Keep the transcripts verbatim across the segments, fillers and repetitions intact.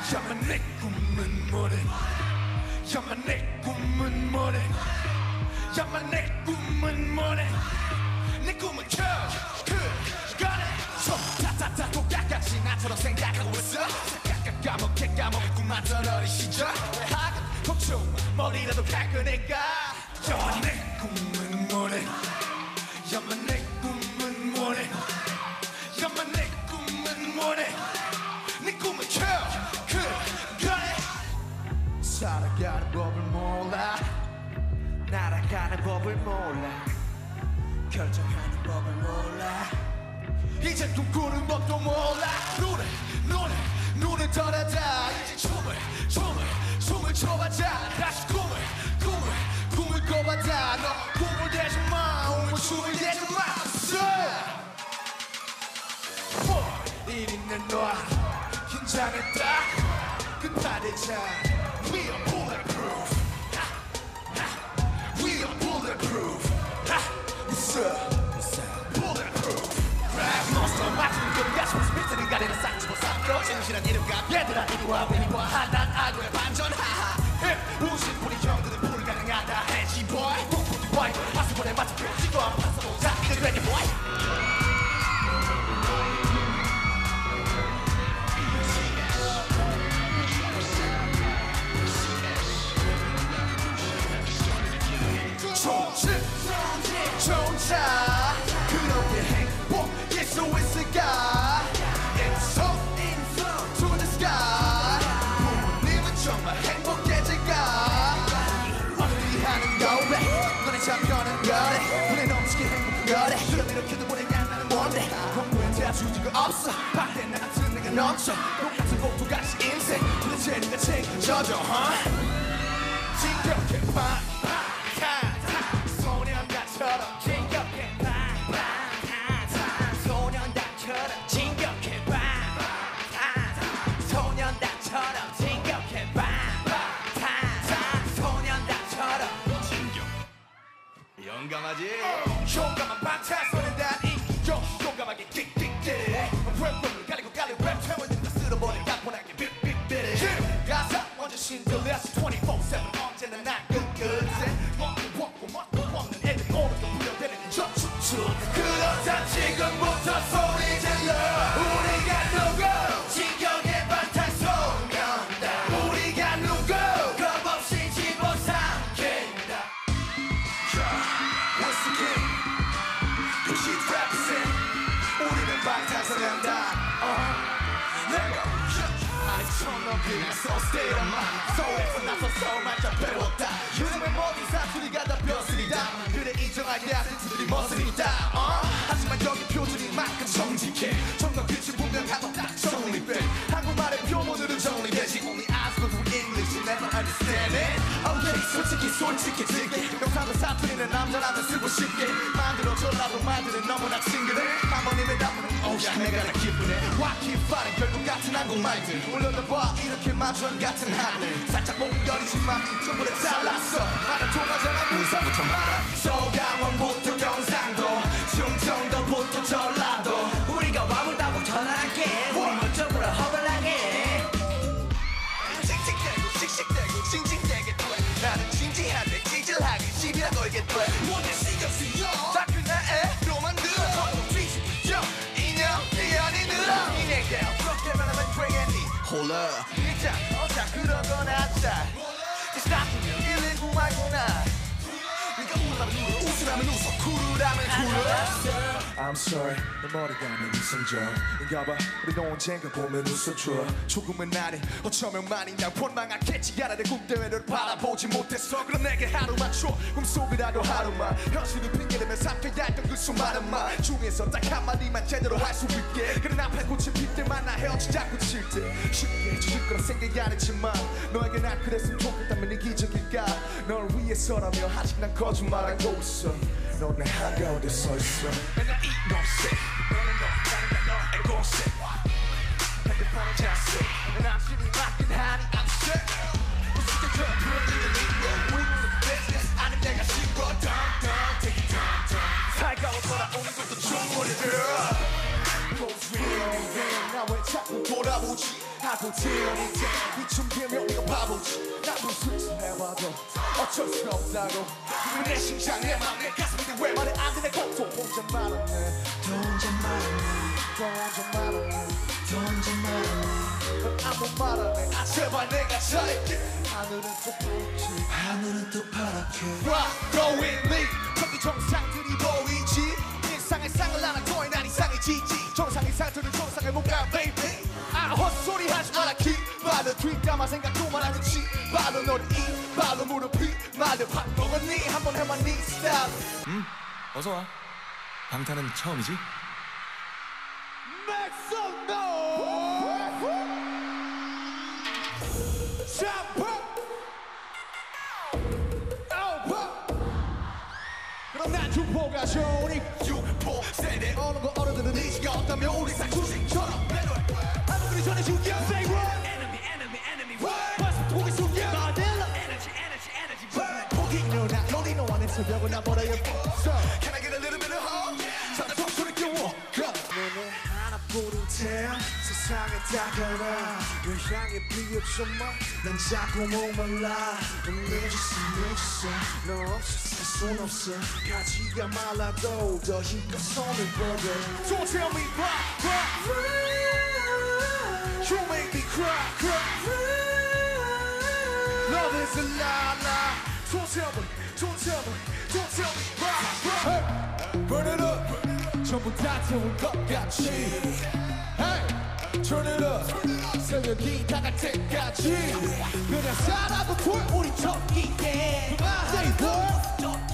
야만 내 꿈은 뭐래 야만 내 꿈은 뭐래 야만 내 꿈은 뭐래 내 꿈은 커 그거래 손 타타타 똑같이 나처럼 생각하고 있어 생각가 까먹게 까먹게 꿈만던 어린 시절 왜 하긴 걱정 머리라도 갈 거니까 야만 내 꿈은 뭐래 야만 내 꿈은 뭐래 야만 내 꿈은 뭐래 내 꿈은 커 그거래 살아가는 법을 몰라 날아가는 법을 몰라 결정하는 법을 몰라 이제 꿈꾸는 법도 몰라 노래 노래 눈을 떠나자 이제 춤을 춤을 춤을 춰봐자 다시 꿈을 꿈을 꿈을 꿔봐자 너 꿈을 대지 마 꿈을 춤을 대지 마 일 있는 너와 긴장했다 끝파대자 We are bulletproof We are bulletproof What's up? What's up? Bulletproof Rap monster 맞추는 놈과 스피드를 가리는 쌍집어 쌍꺼 진실한 이름과 얘들아 이리와 이리와 한단 아구의 반전 하하 우신 우리 형들은 불가능하다 해지 boy 꾹꾹 boy 파스포에 맞춰 지도 안 파서보자 이들 ready boy 존자 그렇게 행복일 수 있을까 It's so to the sky 부모님은 정말 행복해질까 어디 하는 거래 너네 잡혀는 거래 눈에 넘치게 행복한 거래 그럼 이렇게도 보내냐 나는 뭔데 공부에 대해주지 거 없어 밖에 나 같은 내가 넘쳐 똑같은 복도 같이 인생 도대체 누가 책임져줘 huh? 진격해 봐 소년단처럼 진격해 봐 소년단처럼 진격해 봐 소년단처럼 진격해 봐 소년단처럼 진격 용감하지 용감한 방탄소년단이 용감하게 띡띡 랩을 가리고 가리 랩 채워진다 쓸어버린 가포나게 빅빅빅 가사 먼저 신들렸어 twenty-four seven 언제나 난 끝끝에 그렇다 지금부터 소리 질러 우리가 누구 진격의 방탄소년단 우리가 누구 겁없이 집어삼킨다 What's the king? This shit represent 우리는 방탄소년단 uh-huh. 내가 아니 처음 넘기나 so state of mind 소에서 나서 서울만 좀 배웠다 요즘은 모든 사투리가 다 벼슬이다 그래 인정하게 아티스트들이 멋있다 어? 하지만 여기 표준인 만큼 정직해 정말 끝이 분명하고 딱 정립돼 한국말의 표본으로 정리되지 Only I speak through English you never understand it Okay 솔직히 솔직해지게 영상도 사투리는 남자라면 쓰고 싶게 만들어줘라도 말들은 너무나 친근해 한번님의 답은 오야 내가 다 기쁘네 와키파는 결국 같은 한국말들 올려다봐 이렇게 마주한 같은 하늘 살짝 목결이지만 전부 다 잘랐어 말은 통하잖아 문서부터 말아 서강원부터 경상도 충청도부터 전라도 우리가 와물다고 전화할게 우리 멋쩍으로 허벌나게 씩씩대고 씩씩대고 징징대게 돼 나는 진지한데 찌질하게 시비나 걸게 돼 뭔데 신경 쓰여 자꾸 나애로만 들어 뒤집어 인형 이연이 늘어 이내게 어떻게만 하면 되겠니 Hold up 일장 어자 그러거나 자 스타트면 일일구 말구나 네가 웃으라면 울어 웃으라면 웃어 쿨하면 쿨어 I'm sorry 내 머리가 내 이성적인가봐 우리도 언젠가 보면 웃어줘 조금은 아닌 어쩌면 많이 날 원망하겠지 알아 내 꿈대회를 바라보지 못했어 그럼 내게 하루 맞춰 꿈속이라도 하루만 현실을 핑계대며 삼켜야 했던 그 수많은 말 중에서 딱 한마디만 제대로 할 수 있게 그런 앞에 꽃이 필 때만 나 헤어지자고 칠때 쉽게 주실 거라 생각이 안 했지만 너에게 난 그랬으면 좋겠다면 이기적일까 널 위해서라며 아직 난 거짓말하고 있어 넌 내 한가운데 서있어 And I eat no shit 너는 너 나는 나 너의 공식 핸드폰은 자식 난 안심이 맞긴 하니 I'm sick 무슨 저 부러지는 이유 We was a business 아님 내가 싫어 Dun dun take it dun dun 살가워 돌아오는 것도 충분히 girl Goes real 나 왜 자꾸 돌아보지 하고 태어니까 이쯤 되면 네가 바보지 나 무슨 짓 해봐도 어쩔 수 없다고 내 심장 내 맘 내 가슴인데 왜 말을 안 듣네 또 혼자 말았네 또 혼자 말았네 또 혼자 말았네 또 혼자 말았네 넌 아무 말 안 해 아 제발 내가 잘할게 하늘은 또 파랗지 하늘은 또 파랗게 Rock go with me 저기 정상들이 보이지 일상의 상을 나눠 더해 난 이상해지지 정상의 상태는 정상에 못 가 baby 아 헛소리 하지 마라 기발로 뒷담화 생각도 말하는지 발로 너를 이 발로 무릎이 말로 밥 먹었니 한번 해만 네 스타일 음 어서와 방탄은 처음이지? Make some noise 샴푸 그럼 난 주포가 좋으니 주포 세대 어느 거 어른들은 의지가 없다면 우리 쌍수식처럼 한국인이 전해 죽여 Say what? Enemy enemy enemy what? 벌써 독이 숨겨 Vanilla Energy energy energy what? 포기 누나 너리 너와 내 새벽을 나 버려야 So Can I get a little bit of hope? 잠깐 청소를 깨워 너는 하나뿐인 태양 세상에 다가와 널 향해 비웃지마 난 자꾸 목말라 넌 늦었어 늦었어 너 없어 손 없어 가지가 말라도 더 힘껏 손을 뻗어 So tell me why why You make me cry cry Love is a lie lie So tell me So tell me So tell me why why Burn it up 전부 다 태울 것 같이 Hey Turn it up 새벽이 다갈 때까지 그냥 살아도 볼 우리 저기에 Say what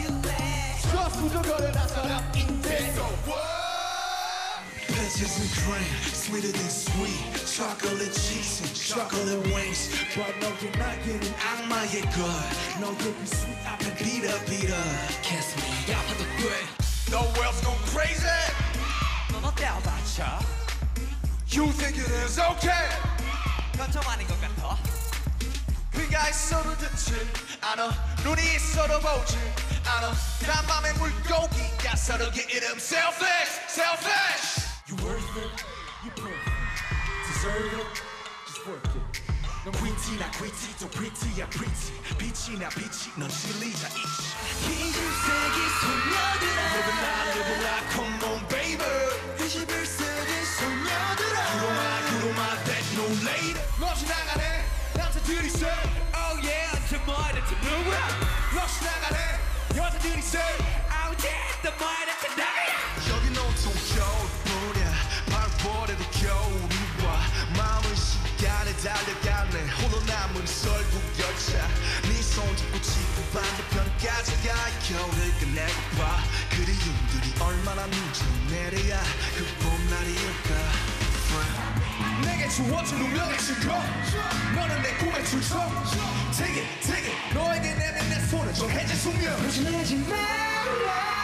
수저거를 한 사람인데 So what? Peaches and cream, sweeter than sweet Chocolate cheeks and chocolate wings But 너의 날개는 악마의 것 너의 그 sweet 앞에 비터 비터 Kiss me 아파도 돼 The world's gone crazy 넌 어때 알바차? You think it is okay? 그건 좀 아닌 것 같아 귀가 있어도 듣지 않아 눈이 있어도 보지 않아 난 맘의 물고기가 서로의 이름 Selfish, selfish You worth it, you perfect Deserve it, just work it 넌 귀티나 귀티 또 pretty야 pretty 빛이나 빛이 넌 진리자 이치 이십 세기 소녀들아 Living life, living life, come on baby 이십일 세기 소녀들아 구로마 구로마 there's no later 너 지나가네 남자들이 say Oh yeah 저 뭐야 저 누구야 너 지나가네 여자들이 say Oh yeah 너 뭐야 저 나야 여긴 온통 겨울뿐이야 바람보래도 겨울이와 마음은 시간에 달려가네 홀로 남은 설국 열차 네 손잡고 지구 반대편까지 가 겨울을 끝내고봐 그리움들이 얼마나 눈치를 내려야 그 봄날이올까 내게 주어진 운명의 증거 너는 내 꿈의 출처 Take it, take it 너에게 내면 내 손을 정해진 숙명 조심하지 말라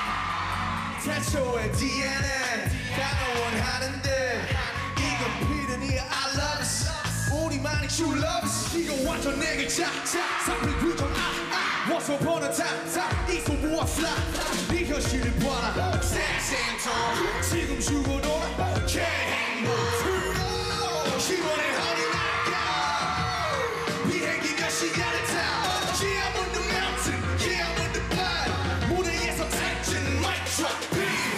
태초의 디엔에이 다 원하는데 이건 필연이야 I love it 우리만의 true love it 이거 완전 내 글자 사필 부정 아 아 Once upon a time time 이 소부와 fly 네 현실을 봐라 Same time 지금 죽어도 Can't handle 시원해 honey now 비행기 몇 시간을 타 Yeah I'm on the mountain Yeah I'm on the blind 무대에서 텐션 mic drop beat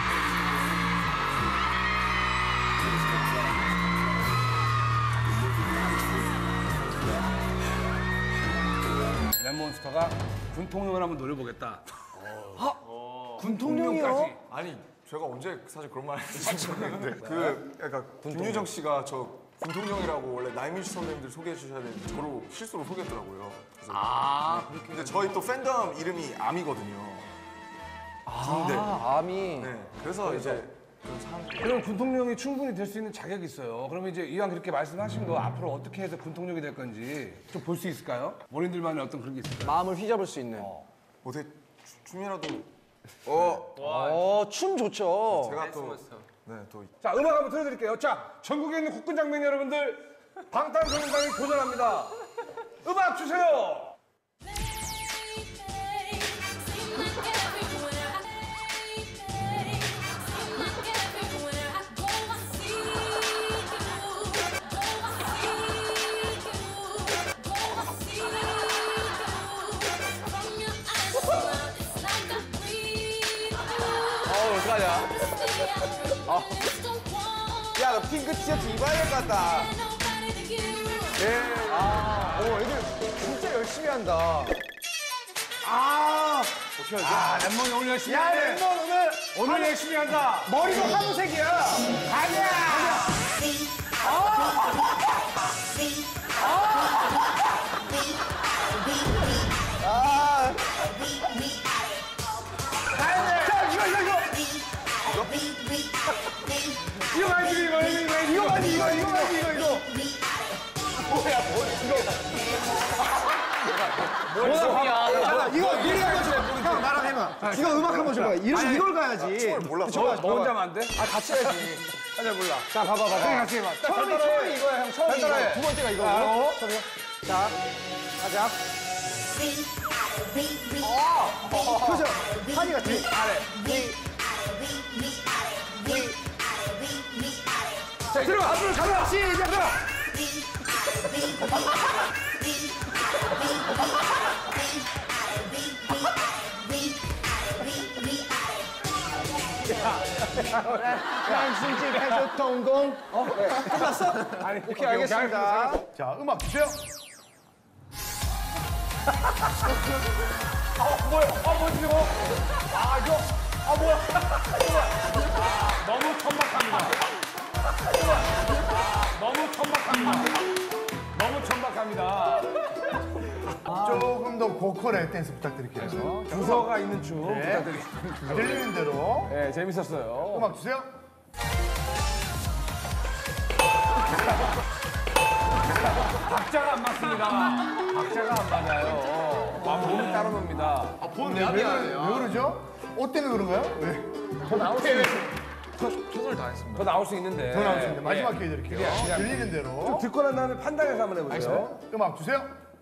랩몬스터가 군통령을 한번 노려보겠다. 어. 군통령까지. 아니 제가 언제 사실 그런 말 했는지 모르겠는데 그 그러니까 김유정 씨가 저 군통령이라고 원래 나이민시 선배님들 소개해 주셔야 되는데 저로 실수로 소개했더라고요. 그래서 아, 네. 근데 저희 또 팬덤 이름이 아미거든요. 군대. 아, 아미. 네. 그래서 이제 그런 사람. 그럼 군통령이 충분히 될 수 있는 자격이 있어요. 그러면 이제 이왕 그렇게 말씀하신 거 앞으로 어떻게 해서 군통령이 될 건지 좀 볼 수 있을까요? 본인들만의 어떤 그런 게 있을까요? 마음을 휘잡을 수 있는. 어. 어떻게 춤- 춤이라도 어 어, 춤 좋죠. 제가 또 네, 또 자, 음악 한번 틀어드릴게요. 자, 전국에 있는 국군 장병 여러분들, 방탄소년단이 도전합니다. 음악 주세요. 야, 너 핑크 티셔츠 입어야 될 것 같다. 예. 아, 오, 애들 진짜 열심히 한다. 아, 아, 랩몬이 오늘 열심히 야, 하네. 랩몬 오늘 오늘 열심히 한다. 머리도 하늘색이야. 가자. 아. 자, 이거, 이거, 이거. 이거 가야지, 이거, 이거, 이거, 이거 가지, 이거, 이거 가지, 이거, 이거. 뭐야, 뭐, 이거. 뭐야, 이거 미리 한번 줘. 형, 나랑 해봐. 이거 음악 한번 줘봐. 이런, 이걸 가야지. 몰라. 너, 너 혼자 하면 안 돼? 아, 같이 해야지. 잘 몰라. 자, 봐봐, 봐봐. 형이 같이 해봐. 처음이, 처음이 이거야, 형. 처음이 이거. 따라해. 두 번째가 이거고. 아, 어? 처음이요. 자, 가자. 어, 그죠? 하니 같이. 아래. 자, 들어가. 앞으로 가자. 시작. 들어가. 당신집 해서 동공. 어? 네. 끝났어? 아니, 오케이, 알겠습니다. 자, 음악 주세요. 아, 뭐야? 아, 뭐지, 이거? 아, 이거. 아, 뭐야? 너무 천박합니다. 너무 천박합니다. 너무 천박합니다. 조금 더 고퀄의 댄스 부탁드릴게요. 주서가 있는 춤 네. 부탁드리겠습니다. 들리는 대로 네, 재밌었어요. 음악 주세요. 박자가 안 맞습니다. 박자가 안 맞아요. 아, 몸을 따로 놉니다. 왜, 왜, 왜 그러죠? 옷 때문에 그런가요? 왜? 더 나올 수 있는데. 최선을 다했습니다. 더 나올 수 있는데. 더 나올 수 있는데 마지막 예. 기회 드릴게요. 그냥, 그냥. 들리는 대로. 좀 듣고 난 다음에 판단해서 한번 해보세요. 음악 주세요.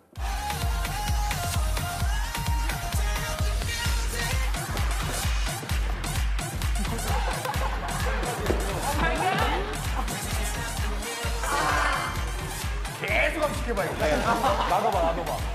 계속 한번 지켜봐야겠다. 나도 봐, 나도 봐.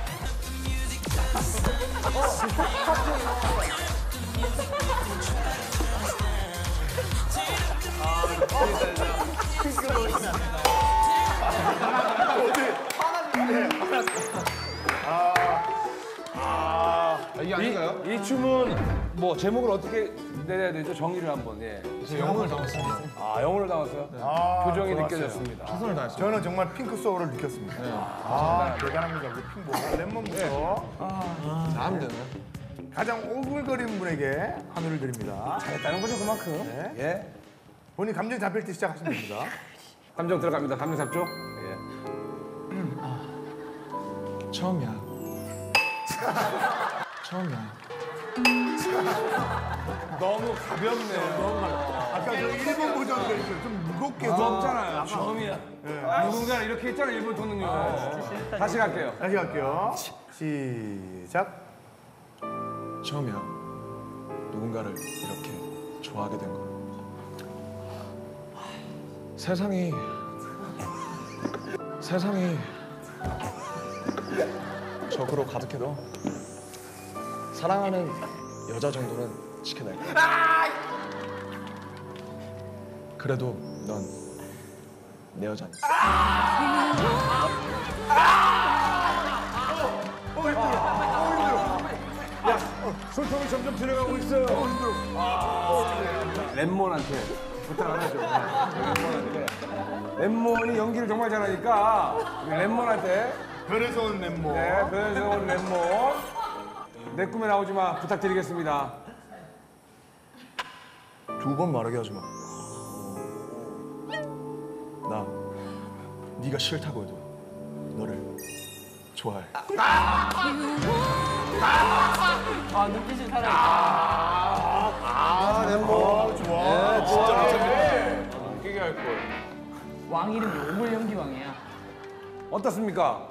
이게 아닌가요? 이, 이 춤은 뭐 제목을 어떻게 내야 되죠? 정의를 한번. 예. 영혼을 담았습니다. 아, 영혼을 담았어요? 아, 표정이 좋았어요. 느껴졌습니다. 최선을 다했습니다. 저는 정말 핑크 소울을 느꼈습니다. 아, 대단합니다. 우리 핑보. 랩몬부터 잘하면 되네. 가장 오글거리는 분에게 한우를 드립니다. 잘했다는 거죠, 그만큼. 네. 예. 본인 감정 잡힐 때 시작하시면 됩니다. 감정 들어갑니다. 감정 잡죠? 예. 처음이야. 처음이야. 너무 가볍네요. 너무 가볍 아까 저 일본 버전도 있어요. 좀 무겁게 해서. 무겁잖아요. 처음이야. 누군가 이렇게 했잖아요, 일본 토는요. 다시 갈게요. 다시 갈게요. 시작. 처음이야. 누군가를 이렇게 좋아하게 된 거. 세상이 세상이 적으로 가득해도 사랑하는 여자 정도는 지켜낼 거야. 그래도 넌 내 여자니까. 소통이 점점 들어가고 있어요. 랩몬한테 부탁 안 하죠. 랩몬한테. 랩몬이 연기를 정말 잘하니까 우리 랩몬한테 별에서 온 랩몬. 네, 별에서 온 랩몬 내 꿈에 나오지 마 부탁드리겠습니다. 두 번 말하게 하지 마. 나 네가 싫다고 해도 너를 좋아해. 아, 랩몬. 좋아. 진짜 왕 이름이 오물 연기왕이야. 어떻습니까?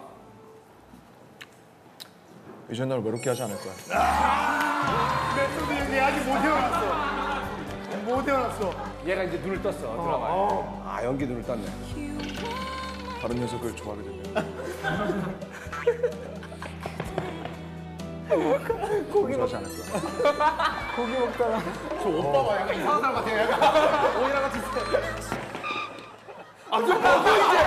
이제 널 외롭게 하지 않을 거야. 메소드 형이 아직 못 태어났어. 못 태어났어. 얘가 이제 눈을 떴어 드라마에. 아, 연기 눈을 떴네. 다른 녀석을 좋아하게 되면 용서하지 않을 거야. 저 오빠가 약간 이상한 사람 같아요. 약간 오이랑 같이 있어요. 아, 좀 먹어 이제.